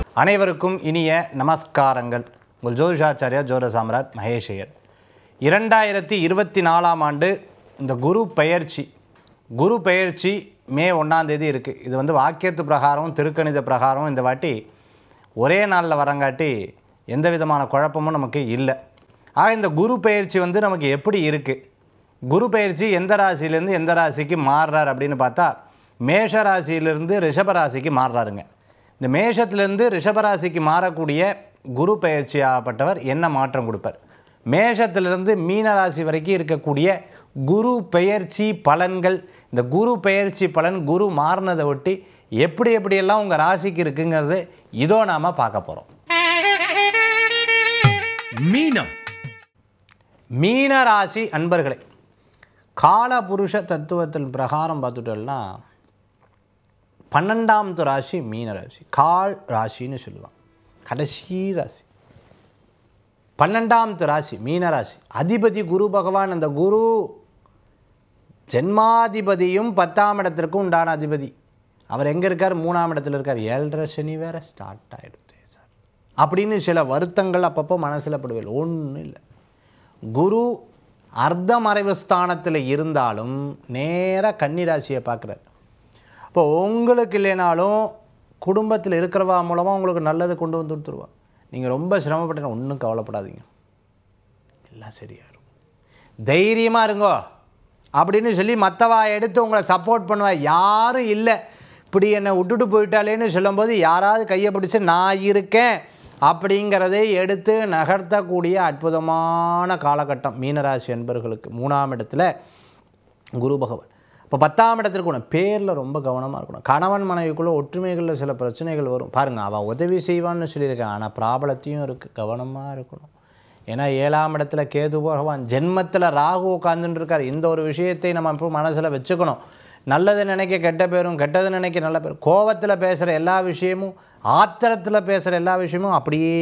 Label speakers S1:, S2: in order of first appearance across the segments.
S1: அனைவருக்கும் இனிய நமஸ்காரங்கள். உங்கள் ஜோதிஷாச்சாரியா ஜோர சாம்ராட் மகேஷ் ஐயர். 2024ஆம் ஆண்டு இந்த குரு பெயர்ச்சி மே 1ஆம் தேதி இருக்குது. இது வந்து வாக்கியத்து பிரகாரம் திருக்கணித பிரகாரம் இந்த வாட்டி ஒரே நாளில் வரங்காட்டி எந்த விதமான குழப்பமும் நமக்கு இல்லை. ஆக இந்த குரு பெயர்ச்சி வந்து நமக்கு எப்படி இருக்குது, குரு பெயர்ச்சி எந்த ராசியிலேருந்து எந்த ராசிக்கு மாறுறார் அப்படின்னு பார்த்தா மேஷ ராசியிலிருந்து ரிஷபராசிக்கு மாறுறாருங்க. இந்த மேஷத்திலிருந்து ரிஷபராசிக்கு மாறக்கூடிய குரு பெயர்ச்சியாகப்பட்டவர் என்ன மாற்றம் கொடுப்பார், மேஷத்திலிருந்து மீன ராசி வரைக்கும் இருக்கக்கூடிய குரு பெயர்ச்சி பலன்கள், இந்த குரு பெயர்ச்சி பலன் குரு மாறினதை ஒட்டி எப்படியெல்லாம் உங்கள் ராசிக்கு இருக்குங்கிறது இதோ நாம் பார்க்க போகிறோம். மீன ராசி அன்பர்களே, காலபுருஷ தத்துவத்தின் பிரகாரம் பார்த்துட்டோம்னா 12வது ராசி மீன ராசி, கால் ராசின்னு சொல்லுவாங்க, கடைசி ராசி. 12வது ராசி மீன ராசி, அதிபதி குரு பகவான். அந்த குரு ஜென்மாதிபதியும் 10ஆம் இடத்திற்கும் உண்டான அதிபதி. அவர் எங்கே இருக்கார், 3ஆம் இடத்துல இருக்கார். 7.5 சனி வேறு ஸ்டார்ட் ஆகிடுது சார் அப்படின்னு சில வருத்தங்கள் அப்பப்போ மனசில் படுவேன். ஒன்றும் இல்லை, குரு அர்த்தமறைவு ஸ்தானத்தில் இருந்தாலும் நேராக கன்னி ராசியை பார்க்குறார். இப்போ உங்களுக்கு இல்லைனாலும் குடும்பத்தில் இருக்கிறவா மூலமாக உங்களுக்கு நல்லது கொண்டு வந்து கொடுத்துருவா. நீங்கள் ரொம்ப சிரமப்பட்டீங்கன்னா ஒன்றும் கவலைப்படாதீங்க, எல்லாம் சரியாயிடும், தைரியமாக இருங்கோ அப்படின்னு சொல்லி மற்றவா எடுத்து உங்களை சப்போர்ட் பண்ணுவா. யாரும் இல்லை, இப்படி என்னை விட்டுட்டு போயிட்டாலேன்னு சொல்லும்போது யாராவது கையை பிடிச்சி நான் இருக்கேன் அப்படிங்கிறதை எடுத்து நகர்த்தக்கூடிய அற்புதமான காலகட்டம் மீனராசி என்பவர்களுக்கு. 3ஆம் இடத்துல குரு பகவான். இப்போ 10ஆம் இடத்திற்கு பேரில் ரொம்ப கவனமாக இருக்கணும். கணவன் மனைவிக்குள்ளே ஒற்றுமைகளில் சில பிரச்சனைகள் வரும் பாருங்கள். அவள் உதவி செய்வான்னு சொல்லியிருக்கேன், ஆனால் ப்ராபலத்தையும் இருக்குது, கவனமாக இருக்கணும். ஏன்னா 7ஆம் இடத்துல கேது பகவான், ஜென்மத்தில் ராகு உட்காந்துட்டு இருக்கார். இந்த ஒரு விஷயத்தை நம்ம இப்போ மனசில் வச்சுக்கணும். நல்லது நினைக்க கெட்ட பேரும், கெட்டது நினைக்க நல்ல பேரும். கோபத்தில் பேசுகிற எல்லா விஷயமும், ஆத்திரத்தில் பேசுகிற எல்லா விஷயமும் அப்படியே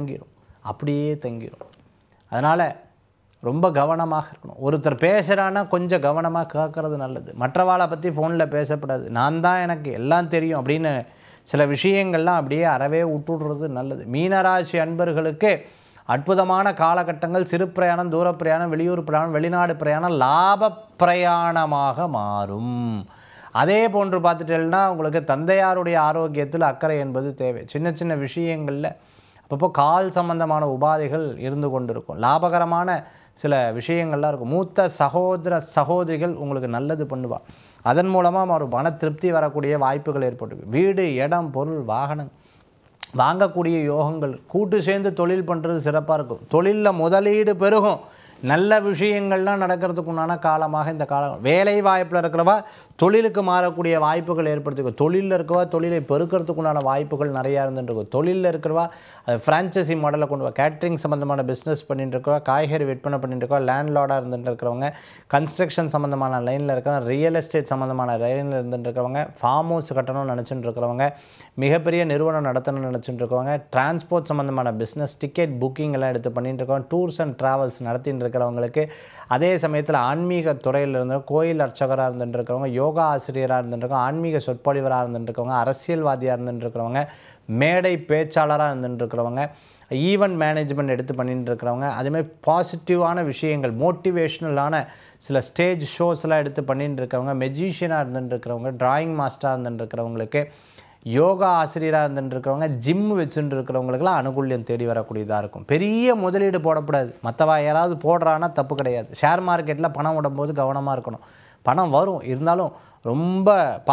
S1: தங்கிடும். அதனால் ரொம்ப கவனமாக இருக்கணும். ஒருத்தர் பேசுகிறான்னா கொஞ்சம் கவனமாக கேட்குறது நல்லது. மற்றவாளை பற்றி ஃபோனில் பேசப்படாது. நான் தான் எனக்கு எல்லாம் தெரியும் அப்படின்னு சில விஷயங்கள்லாம் அப்படியே அறவே விட்டுடுறது நல்லது. மீனராசி அன்பர்களுக்கு அற்புதமான காலகட்டங்கள். சிறு பிரயாணம், தூர பிரயாணம், வெளியூர் பிரயாணம், வெளிநாடு பிரயாணம் லாப பிரயாணமாக மாறும். அதே போன்று பார்த்துட்டேன்னா உங்களுக்கு தந்தையாருடைய ஆரோக்கியத்தில் அக்கறை என்பது தேவை. சின்ன சின்ன விஷயங்களில் அப்பப்போ கால் சம்பந்தமான உபாதைகள் இருந்து கொண்டு இருக்கும். லாபகரமான சில விஷயங்கள்லாம் இருக்கும். மூத்த சகோதர சகோதரிகள் உங்களுக்கு நல்லது பண்ணுவாள். அதன் மூலமாக ஒரு மன திருப்தி வரக்கூடிய வாய்ப்புகள் ஏற்பட்டு வீடு, இடம், பொருள், வாகனம் வாங்கக்கூடிய யோகங்கள். கூட்டு சேர்ந்து தொழில் பண்ணுறது சிறப்பாக இருக்கும். தொழிலில் முதலீடு பெருகும். நல்ல விஷயங்கள்லாம் நடக்கிறதுக்கு உண்டான காலமாக இந்த காலம். வேலை வாய்ப்பில் இருக்கிறவா தொழிலுக்கு மாறக்கூடிய வாய்ப்புகள் ஏற்படுத்திக்கும். தொழிலில் இருக்கிறவா தொழிலை பெருக்கிறதுக்கு உண்டான வாய்ப்புகள் நிறையா இருந்துருக்கும். தொழிலில் இருக்கிறவா அது ஃப்ரான்ச்சைசி மாடலில் கொண்டு வா. கேட்ரிங் சம்மந்தமான பிஸ்னஸ் பண்ணிட்டு இருக்கவா, காய்கறி விற்பனை பண்ணிட்டு இருக்கவா, லேண்ட்லார்டாக இருந்துட்டு இருக்கிறவங்க, கன்ஸ்ட்ரக்ஷன் சம்மந்தமான லைனில் இருக்கிறவங்க, ரியல் எஸ்டேட் சம்மந்தமான லைனில் இருந்துட்டு இருக்கிறவங்க, ஃபார்ம் ஹவுஸ் கட்டணும்னு நினச்சிட்டு இருக்கிறவங்க, மிகப்பெரிய நிறுவனம் நடத்தணும்னு நினச்சிட்டு இருக்கவங்க, டிரான்ஸ்போர்ட் சம்மந்தமான பிஸ்னஸ், டிக்கெட் புக்கிங் எல்லாம் எடுத்து பண்ணிட்டு இருக்கவங்க, டூர்ஸ் அண்ட் ட்ராவல்ஸ் நடத்திட்டு இருக்கிறவங்களுக்கு, அதே சமயத்தில் ஆன்மீக துறையில் இருந்த கோயில் அர்ச்சகராக இருந்துட்டு இருக்கிறவங்க, யோகா ஆசிரியராக இருந்துட்டு இருக்கவங்க, ஆன்மீக சொற்பொழிவராக இருந்துட்டு இருக்கவங்க, அரசியல்வாதியாக இருந்துட்டு இருக்கிறவங்க, மேடை பேச்சாளராக இருந்துட்டு இருக்கிறவங்க, ஈவெண்ட் மேனேஜ்மெண்ட் எடுத்து பண்ணிட்டு இருக்கிறவங்க, அதேமாதிரி பாசிட்டிவான விஷயங்கள், மோட்டிவேஷ்னலான சில ஸ்டேஜ் ஷோஸ்லாம் எடுத்து பண்ணிட்டு இருக்கிறவங்க, மெஜிஷியனாக இருந்துட்டு இருக்கிறவங்க, டிராயிங் மாஸ்டராக இருந்துட்டு இருக்கிறவங்களுக்கு, யோகா ஆசிரியராக இருந்துட்டு இருக்கிறவங்க, ஜிம் வச்சுட்டு இருக்கிறவங்களுக்குலாம் அனுகூல்யம் தேடி வரக்கூடியதாக இருக்கும். பெரிய முதலீடு போடக்கூடாது. மற்றவா யாராவது போடுறான்னா தப்பு கிடையாது. ஷேர் மார்க்கெட்டில் பணம் விடும்போது கவனமாக இருக்கணும். பணம் வரும், இருந்தாலும் ரொம்ப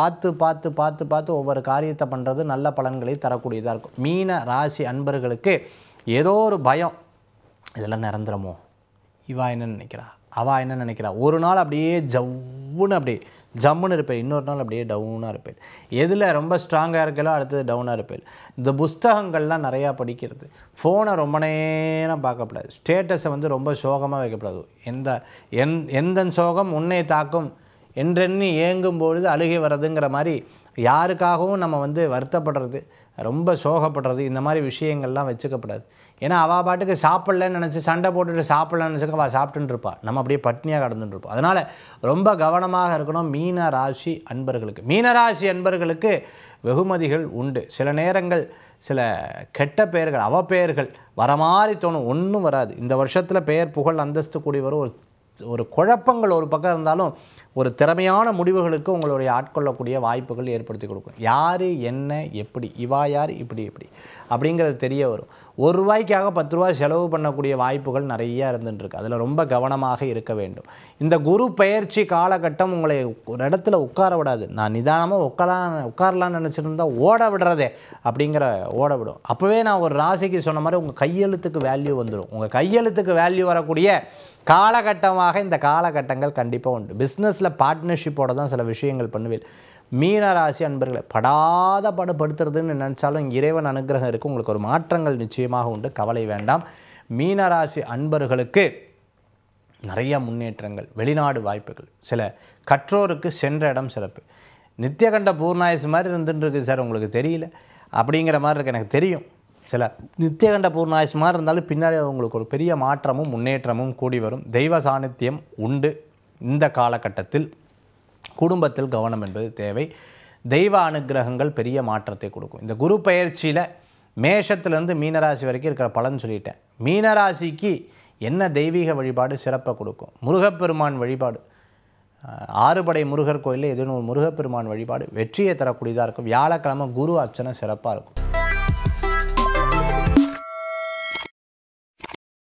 S1: பார்த்து ஒவ்வொரு காரியத்தை பண்ணுறது நல்ல பலன்களை தரக்கூடியதாக இருக்கும். மீன ராசி அன்பர்களுக்கு ஏதோ ஒரு பயம், இதெல்லாம் நிரந்தரமோ, இவா என்ன நினைக்கிறா, அவா என்ன நினைக்கிறா. ஒரு நாள் அப்படியே ஜம்முன்னு இருப்பேன், இன்னொரு நாள் அப்படியே டவுனாக இருப்பேன். எதில் ரொம்ப ஸ்ட்ராங்காக இருக்கலோ அடுத்தது டவுனாக இருப்பேன். இந்த புஸ்தகங்கள்லாம் நிறையா படிக்கிறது, ஃபோனை ரொம்ப நேரம் பார்க்கக்கூடாது, ஸ்டேட்டஸை வந்து ரொம்ப சோகமாக வைக்கக்கூடாது. எந்த சோகம் உன்னை தாக்கும் என்றெண்ணி ஏங்கும் பொழுது அழுகை வர்றதுங்கிற மாதிரி யாருக்காகவும் நம்ம வந்து வருத்தப்படுறது, ரொம்ப சோகப்படுறது, இந்த மாதிரி விஷயங்கள்லாம் வச்சுக்கப்படாது. ஏன்னா அவள் பாட்டுக்கு சாப்பிட்லன்னு நினச்சி சண்டை போட்டுட்டு சாப்பிட்லன்னு நினச்சிக்க அவள் சாப்பிட்டுன்னு இருப்பாள். நம்ம அப்படியே பட்னியாக கடந்துட்டு இருப்போம். அதனால் ரொம்ப கவனமாக இருக்கணும் மீன ராசி அன்பர்களுக்கு. மீனராசி அன்பர்களுக்கு வெகுமதிகள் உண்டு. சில நேரங்கள் சில கெட்ட பெயர்கள், அவப்பெயர்கள் வர மாதிரி தோணும். ஒன்றும் வராது. இந்த வருஷத்தில் பெயர் புகழ் அந்தஸ்து கூடி வரும். ஒரு குழப்பங்கள் ஒரு பக்கம் இருந்தாலும் ஒரு திறமையான முடிவுகளுக்கு உங்களுடைய ஆட்கொள்ளக்கூடிய வாய்ப்புகள் ஏற்படுத்தி கொடுக்கும். யார் என்ன எப்படி, இவா யார் இப்படி எப்படி அப்படிங்கிறது தெரிய வரும். ₹1 10 செலவு பண்ணக்கூடிய வாய்ப்புகள் நிறையா இருந்துருக்கு. அதில் ரொம்ப கவனமாக இருக்க வேண்டும். இந்த குரு பெயர்ச்சி காலகட்டம் உங்களை ஒரு இடத்துல உட்கார விடாது. நான் நிதானமாக உட்காரலான்னு நினச்சிருந்தா ஓட விடுறதே அப்படிங்கிற ஓட விடும். அப்போவே நான் ஒரு ராசிக்கு சொன்ன மாதிரி உங்கள் கையெழுத்துக்கு வேல்யூ வந்துடும். உங்கள் கையெழுத்துக்கு வேல்யூ வரக்கூடிய காலகட்டமாக இந்த காலகட்டங்கள் கண்டிப்பாக உண்டு. பிஸ்னஸில் பார்ட்னர்ஷிப்போடு தான் சில விஷயங்கள் பண்ணுவேன். மீனராசி அன்பர்களை படாத படுத்துறதுன்னு நினச்சாலும் இறைவன் அனுகிரகம் இருக்குது. உங்களுக்கு ஒரு மாற்றங்கள் நிச்சயமாக உண்டு. கவலை வேண்டாம். மீனராசி அன்பர்களுக்கு நிறைய முன்னேற்றங்கள், வெளிநாடு வாய்ப்புகள், சில கற்றோருக்கு சென்ற இடம் சிறப்பு. நித்தியகண்ட பூர்ணாயுசு மாதிரி இருந்துருக்கு சார், உங்களுக்கு தெரியல அப்படிங்கிற மாதிரி இருக்குது. எனக்கு தெரியும். சில நித்தியகண்ட பூர்ணாயுசு மாதிரி இருந்தாலும் பின்னாடி உங்களுக்கு ஒரு பெரிய மாற்றமும் முன்னேற்றமும் கூடி வரும். தெய்வ சாநித்தியம் உண்டு. இந்த காலகட்டத்தில் குடும்பத்தில் கவனம் என்பது தேவை. தெய்வ அனுகிரகங்கள் பெரிய மாற்றத்தை கொடுக்கும். இந்த குரு பெயர்ச்சியில் மேஷத்துலேருந்து மீனராசி வரைக்கும் இருக்கிற பலன் சொல்லிட்டேன். மீனராசிக்கு என்ன தெய்வீக வழிபாடு சிறப்பை கொடுக்கும்? முருகப்பெருமான் வழிபாடு. 6 படை முருகர் கோயிலில் ஏதேனும் ஒரு முருகப்பெருமான் வழிபாடு வெற்றியை தரக்கூடியதாக இருக்கும். வியாழக்கிழமை குரு அர்ச்சனை சிறப்பாக இருக்கும்.